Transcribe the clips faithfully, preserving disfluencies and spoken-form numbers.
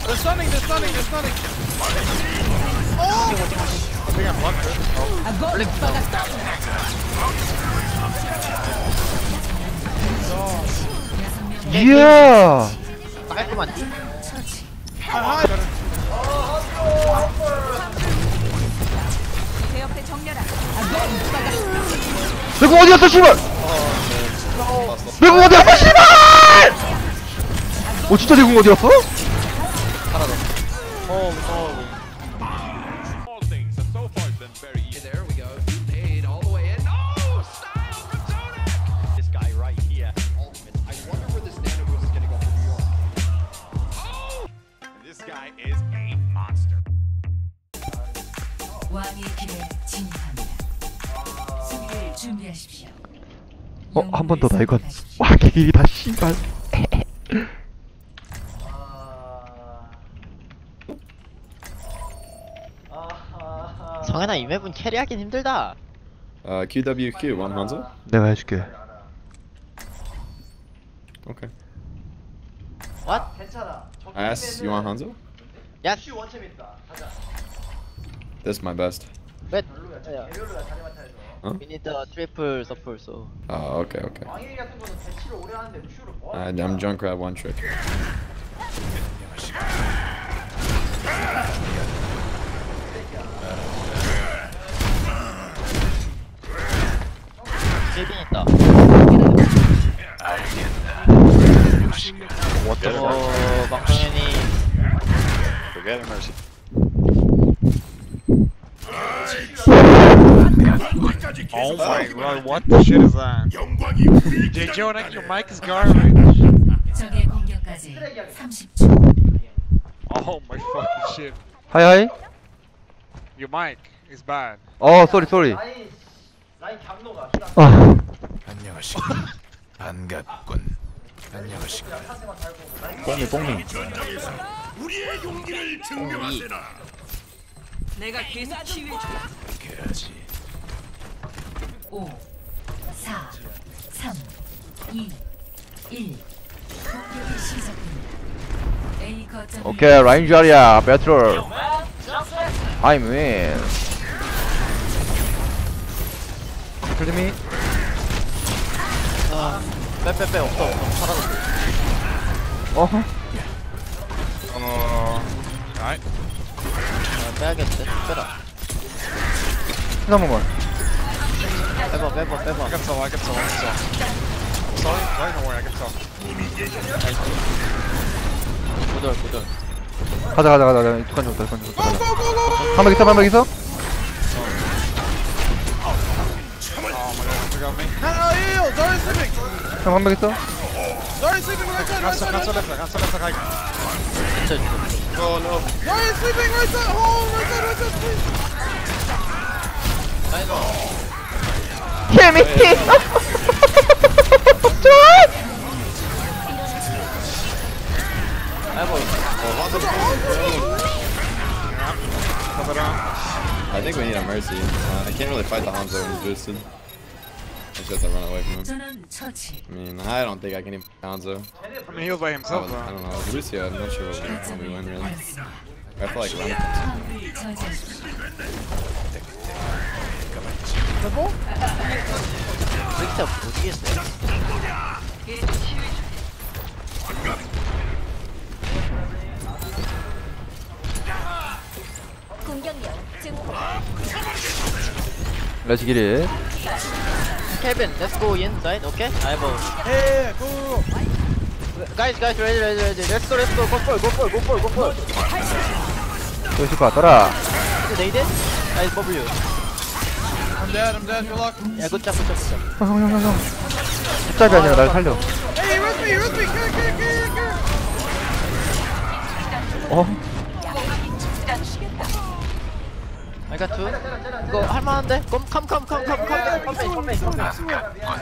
They're stunning, they're stunning, they're stunning. Oh! I think I blocked it. Oh. 이야. 깔끔한데? 아, 내공 어디 갔어 씨발. 내공 어디 갔어 씨발. 어 진짜 내공 어디 갔어? 하나 더. 어, 어. There we go. Paid all the way in. Oh, style from Tonic! This guy right here, Ultimate. I wonder where this Nano Boost is gonna go for New York. Oh! This guy is a monster. 왕의 길에 진입합니다. 수비를 준비하십시오. 어 한 번 더 나 이건. 와 길이다 씨발. 성현아 이 맵은 캐리하긴 힘들다. Uh, Q W Q, one Hanzo? 내가 해줄게. Okay. What? S, you want Hanzo? Yes. This is my best. Wait. Huh? We need the triple support, so. Oh, okay, okay. I, I'm Junkrat one trick. 세빈 있다. What the 어, 막성현이. Forget it, Mercy. oh my god, what the shit is that? J J, your mic is garbage. 적의 공격까지 삼십 초. Oh my fucking shit. 하이 하이. Your mic is bad. 어 쏘리 쏘리. 아. 안녕하십니까. 반갑군. 안녕하십니까. 뽕이 뽕이. 우리의 용기를 증명하세나. 내가 계속 치유해줄게. 그래야지. 오, 사, 삼, 이, 일. 공격이 시작됩니다. A 거점. 오케이 라인 자리야 배틀. I'm win. 풀리미. 아, 빼빼빼 없어 없어 사라졌어. 어허. Uh, alright. 아, 빼야겠는데? 빼라. 한 번만. 빼봐 빼봐 빼봐. I can tell, I can tell, I can tell. Sorry, right, don't worry, I can tell. 구절 구절. 가자 가자 가자. 두칸 줬다 두칸 줬다. 한명 있어 한 명 있어. You got me? Oh, yeah, Zarya's sleeping. 형 한 명 있어. Zarya's sleeping right side, right Cancel, side, right cancel side. left, cancel left, right. 진짜 Oh no. Zarya's sleeping right side. Oh, right side, right side, please. 개미티. 아이고. Cover down. I think we need a Mercy. Uh, I can't really fight the Hanzo when he's boosted. I just have to run away from him. 전원 처치. I mean, I don't think I can even Hanzo. I mean, he was by I, himself, was, I though. don't know. With Lucio, I'm not sure what we, what we win, really. I feel like running. 화물을 저지하십시오. 진짜 모르겠어요. 공격력 증폭. Let's get it. Kevin, let's go inside, okay? 아이고. Yeah, go. Guys, guys, ready, ready, ready. Let's go, let's go. Go for it, go for it, go for it, go for it. 또 있을 것 같더라. They did? Guys, W. I'm dead, I'm dead, good luck. Yeah, good job, good job, good job. 형 형 형 형. 숫잡이 아니라 날 살려. Hey, he rushed me, he rushed me. Get it, get it, get it, get it. 어? I got two. 이거 할만한데? Come, come, come, come, come, come, come, come, come, come, come.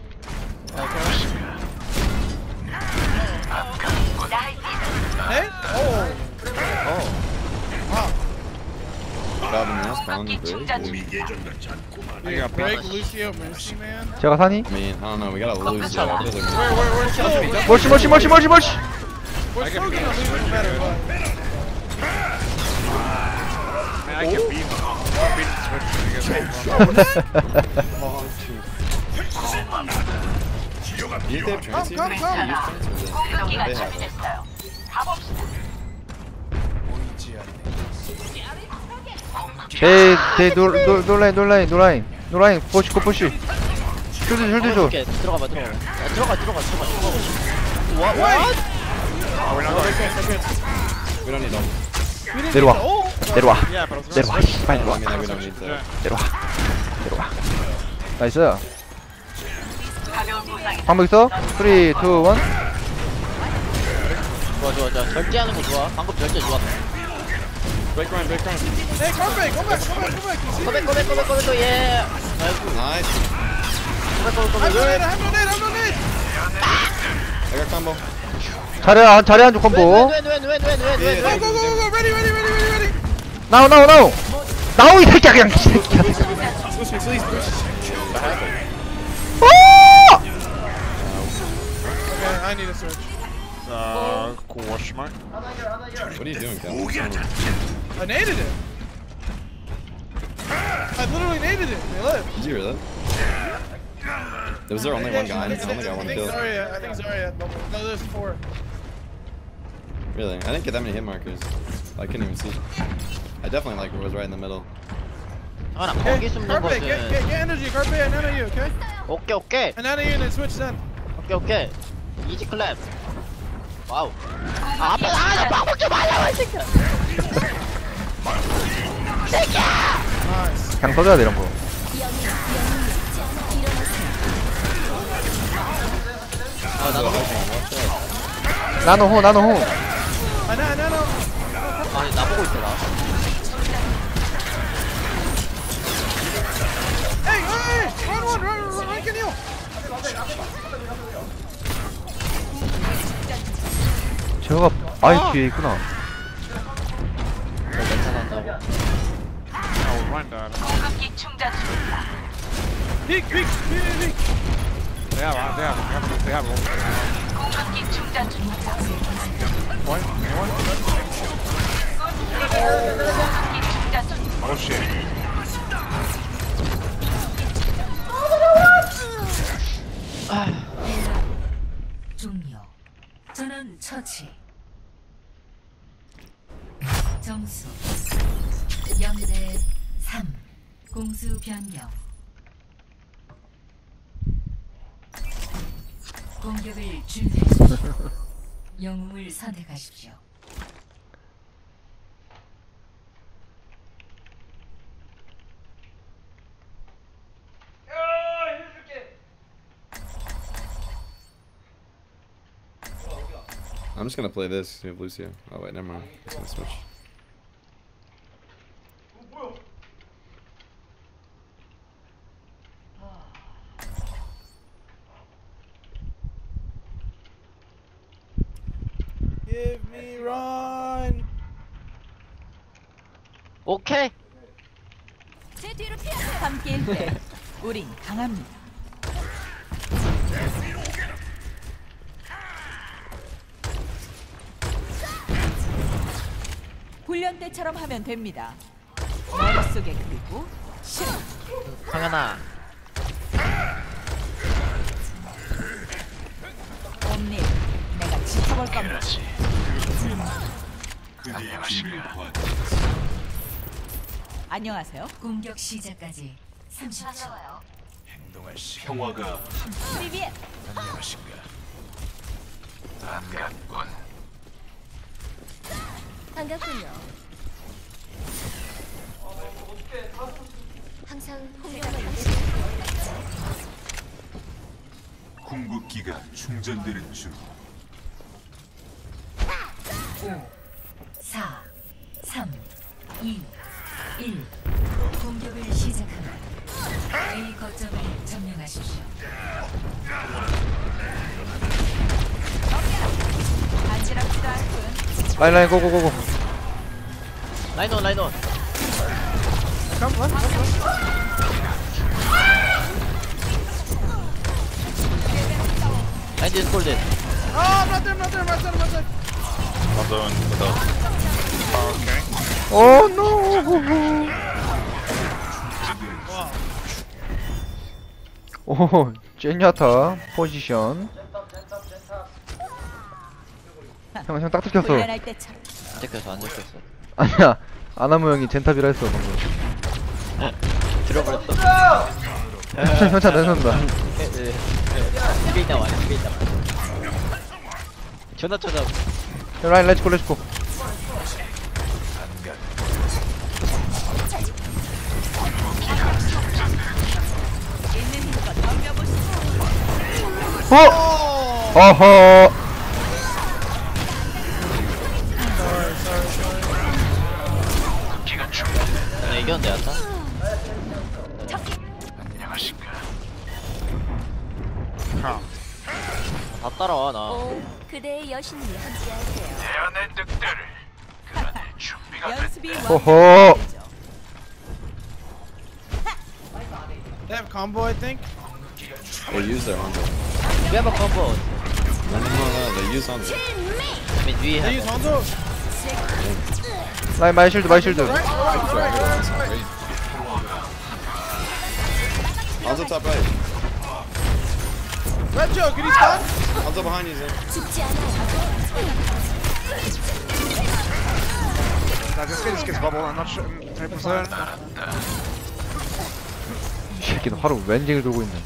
Hey? Oh. Oh. Robin now spawned big. You got Break break. Lucio Mercy, man. 제가 사니? I mean, I don't know. We gotta lose. Where, Uh, Where, where, where's Soul? 멀시 멀시 멀시 멀시 멀시. We're still gonna lose no matter what. You think they have Come, transceiver? come, come. They use transceiver. They have. They they no no no line no line no line no line push go push. 쉴드 쉴드 줘. 오케이, 들어가봐 들어가. 야, 들어가 들어가 들어가 들어가. 와 와. We don't need them. 내려와. 내려와. Yeah, but I was 내려와. gonna switch. 빨리 I 내려와. mean, we don't need that. 내려와. 내려와. 나이스. 방법 있어? 삼, 이, 일. 좋아 좋아 좋아. 절제하는 거 좋아. 방금 절제 좋아. Break run, break run. Hey, come back, come back, come back, come back. You see? 꼬백 꼬백 꼬백 꼬백 꼬백 예. Nice. 꼬백 꼬백 I have no 꼬백. nade, I have no nade, I have no nade. I got combo. 잘해 잘해 한쪽 콤보. 왼왼왼왼왼왼왼. Go, go, go, go, go. Ready, ready, ready, ready, ready. 나오 나오 나오. 나오 이 새끼야 그냥 이 새끼야. Switch me, please. 오! Okay, I need a switch. Uh, course, mate. What are you doing, Cal? I naded it. I literally naded it. They live. Did you hear that? Was there only one guy? It's only got I one think kill. Zarya, I think Zarya. No, there's four. Really? I didn't get that many hit markers. I couldn't even see. I definitely like was right in the middle. 하나 Okay, 거기 숨는 Carpe, get, get, 것은. get energy, Carpe, and none of you, okay? 오케이 오케이 And none of you, and then switch then. 오케이 오케이. 이지 클랩. 와우. 아, 앞에 나가서 방법 좀 하려고 이 새끼야. Nice. 그냥 써줘야 돼 이런 거. 아 나도. 나노 호 나노 호. I know, I know, no. 아니 나 보고 있어 나. Hey, hey, hey! Run, run, run, run, run, can you? 제가 아이 뒤에 있구나. 괜찮았다고. Oh, run down. Peek, peek, peek, peek. They have, they have, they have, they have. What? Anyone? Oh shit. 종료. 전원 처치. 점수 영 대 삼. 공수 변경. 공격을 준비하십시오. 영웅을 선택하십시오. I'm just gonna play this. You have Lucio. Oh wait, never mind. I'm just gonna switch. Give me run. 오케이. 제 뒤로 피하세요. 함께일 때 우린 강합니다. 훈련 때처럼 하면 됩니다. 머릿속에 그리고 실행. 상현아. 옴니, 내가 지켜볼 겁니다. 안녕하세요. 공격 시작까지 삼십 초. 평화가 프리비엣. 안녕하신가? 반갑군. 반갑군요. 항상 홍보가 궁극기가 충전되는 중. 오, 사, 삼, 이, 일. 공격을 시작합니다. A 거점을 점령하십시오. 안지럽지도 않군. 라인 라인 고고고고. 라인온 라인온. Come, left, left, left. 라인 디스콜드. Oh, I'm not there, I'm not there, I'm not there, I'm not there. Well done, well done. Okay. 오 노. 오 젠야타 포지션. 형 형 딱 찍혔어. 훈련할 때처럼. 안 잡혔어 안 잡혔어. 아니야 아나무 형이 젠탑이라 했어 방금. 들어버렸어. 형 차 내선다. 집에 있다 와 집에 있다. 전화 전화. 라인 렛츠고 렛츠고. 어! 어허. 나 이겼는데 야타. 하. 다 따라와 나. 오, 그대의 여신이 함께하세요. 연습이 호호. They have combo, I think. They use their Hanzo. We have a combo. No, no, no, they use Hanzo. I mean we They use have. Hanzo. 라인 마이 실드 마이 실드. Hanzo top right. Red Joe, can he stun? Hanzo behind you, Zin. 죽지 않아요. I can see this kid's bubble. I'm not sure. one hundred percent. 이 새끼는 하루 웬징을 돌고 있네.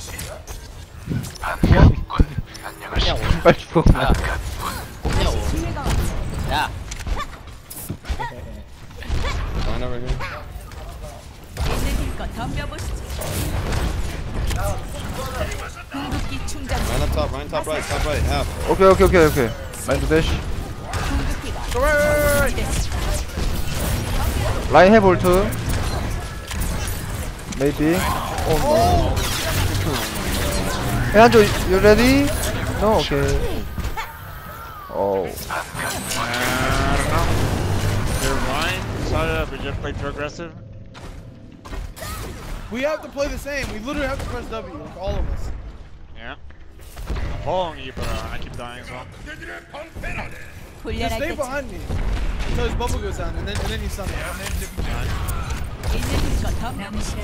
그냥 오. 빨리 죽어. 야. 그냥 오. 야. Line over here. 있는 힘껏 덤벼보시죠. 궁극기 충전 중. Line up top, line top right, top right, half. 오케이 오케이 오케이 오케이. 라인 도 대시. 궁극기가 Go right, right, right, right. 라인 해볼트. Maybe. Oh no. Hey Hanzo, you ready? No, okay. Oh. I don't know. They're fine. Sorry, we just played too aggressive. We have to play the same. We literally have to press W, like all of us. Yeah. I'm following you, but uh, I keep dying as well. Just 훈련할 stay 때처럼. behind me until his bubble goes down, and then and then you stun him. 있는 힘껏 덤벼보시죠.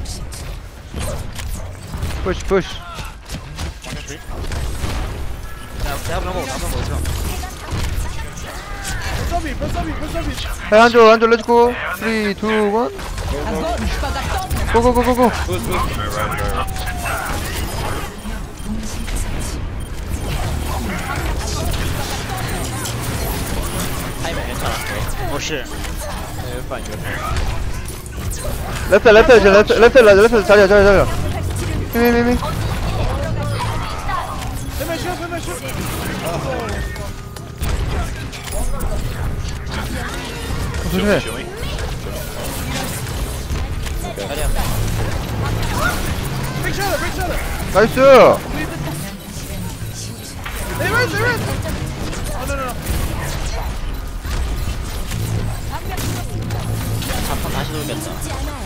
Push, push. One H P. Yeah, they have no more. No more. Let's go. Press W, press W, press W. Hey Hanzo, Hanzo, let's go. three, two, one. Go, go, go, go, go. Boost, boost. 타이밍 괜찮아. Oh shit. 네, 이거 아니야. Left, left, left, left, left, left. 자리야, 자리야, 자리야. 미미, 미미. Hit my shield, hit my shield. 조심해. 자리야. Big shadow, big shadow. 나이스. They res, they res. Oh no, no, no. 한판 다시 돌겠다. 죽지 않아요.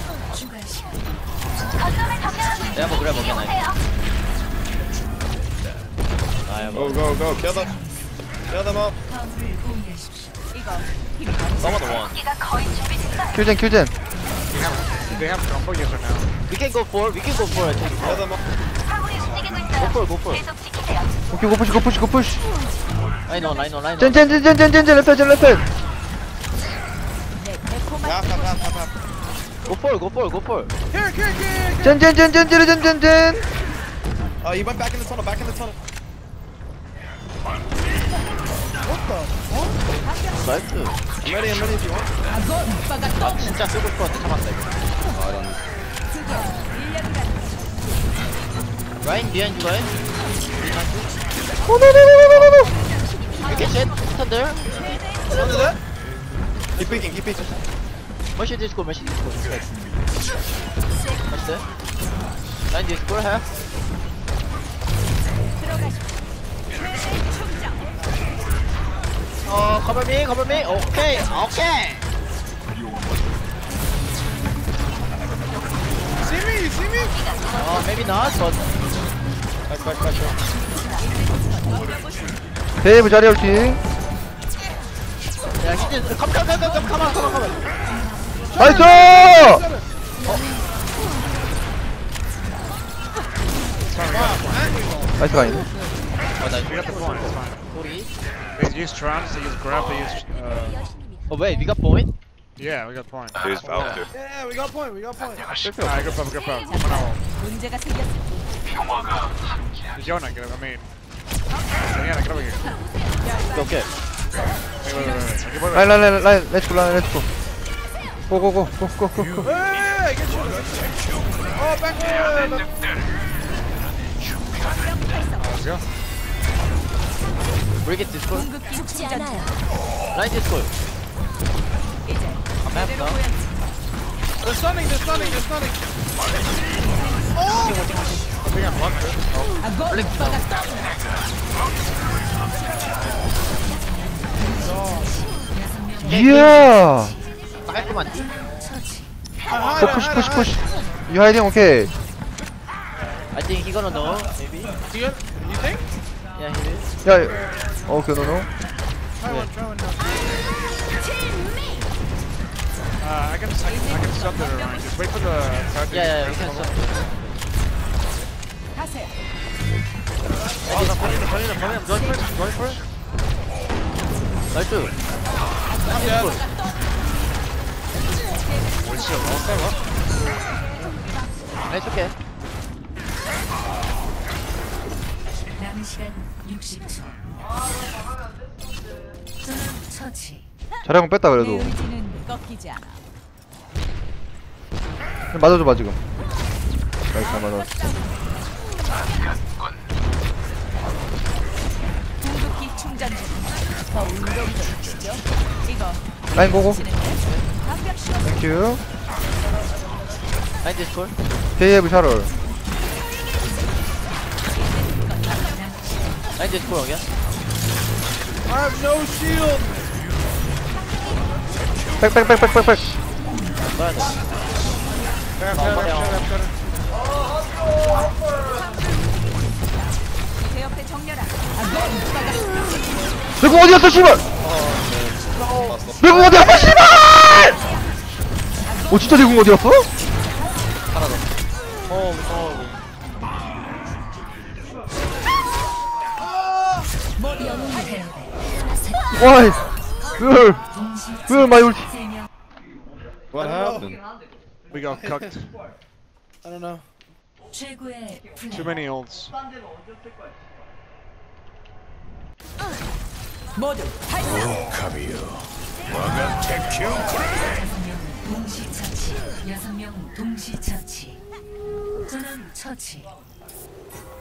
내가 뭐 그래 먹겠나 이거. 아야 Go, 뭐. go, go. Kill them. Kill them up. 넘어도 원. 큐젠, 큐젠. They have combo yes or no? We can go for. We can go for. Kill them up. Go for. Go for. 오케이, 고 푸시, 고 푸시, 고 푸시. 라인 온 라인 온 라인 온. 젠, 젠, 젠, 젠, 젠, 젠, 젠, 레펠, 젠, 레펠. Half, half, half, half, half. Go for. Go for. Go for. Here, here, here. 젠, 젠, 젠, 젠, 젠, 젠, 젠, 젠. Oh, he went back in the tunnel, back in the tunnel. 나이스. I'm ready, I'm ready if you want. 아 진짜 쓰고 싶었는데 참았다 이거. Oh, I don't know. 라인 비하인드 라인. 오노노노노노노. 이렇게 셋 스탠들. Under that? Keep peeking, keep peeking. 머신 디스코 머신 디스코. 나이스. 라인 디스코 해. 어 커버미 커버미 오케이 오케이. See me, you see me? 어 maybe not but. Back, back, back, back. 데이브 자리 올지. 야 히든 컴컴컴컴 컴온 컴온 컴온. 나이스. 나이스가 아니네. 어 나이스. We got the point, it's fine. 소리. They use trance, they use grab, they use. Uh, 어 왜? 위가 포인트? yeah, we got point. There's Valkyrie. Yeah, we got point. We got point. Alright, good pop, good pop. Bueno, 문제가 생겼을 Jonah, I mean. Genial, creo que. 오케이. Wait, wait, wait, wait. Aquí puedo- 라인 라인 라인 라인 렛츠고 라인 렛츠고. 고고고 고고고. Hey, get you. Oh, back there. Let's go. 브리겟 디스콜. 궁극기 죽지 충전 중. 않아요. 라인 디스콜. 이제 제대로 맵다. 보여주지. They're stunning. They're stunning. They're stunning. 아고 오빠가 이야. 깔끔한. 고 푸시 푸시 푸시. You hiding okay. I think he gonna know. Maybe. You, you think? Yeah, he is. 야. 오케이 노노. Try one. Try one now. Uh, I can, I can, I can stop the rewind. Just wait for the card to Yeah, yeah, get we can back. stop. 가세요. Oh, no, put it, put it, put it. Going for it, going for it. 나이스. Wait, shit, long time, what? 나이스 오케이. 남은 시간 육십 초. 처치. 자량은 뺐다 내 그래도. 의지는 꺾이지 않아. 맞아줘봐 지금. 나이스 맞아. 궁극기 충전 중. 더 운동적이죠? 이거 라인 고고. 방벽 씌워. 땡큐. 라인 디스콜. 케이에브 샤럴. 라인 디스콜 여기야. I have no shield. 백백백백백백. 써야 돼. Fair, fair, fair, fair, fair. 제 옆에 정렬아. 아고 오빠가 내공 어디 갔어 씨발. 내공 어디 갔어 씨발. 어 진짜 내공 어디 갔어? 하나 더. 어 무서워. 와이. 그. 그 마이 울티. What happened? We got cooked. I don't know. 최고의 Too many ults. 모두 발사. 카비요. 와가 택큐 동시 처치. 여섯 명 동시 처치. 전원 처치.